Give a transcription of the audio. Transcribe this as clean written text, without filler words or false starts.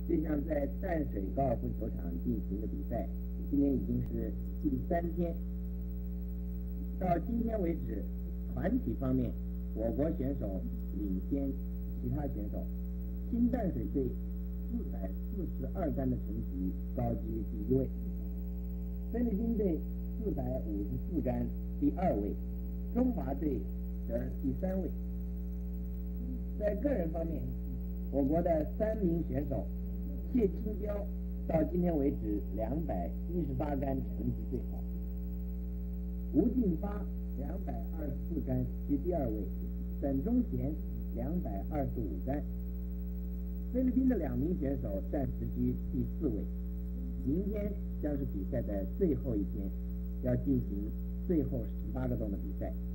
这项在淡水高尔夫球场进行的比赛，今天已经是第3天。到今天为止，团体方面，我国选手领先其他选手。新淡水队442杆的成绩高居第1位，菲律宾队454杆第2位，中华队则第3位。在个人方面，我国的3名选手谢清标到今天为止218杆成绩最好，吴进发224杆居第2位，沈忠贤225杆。菲律宾的2名选手暂时居第4位。明天将是比赛的最后一天，要进行最后18个洞的比赛。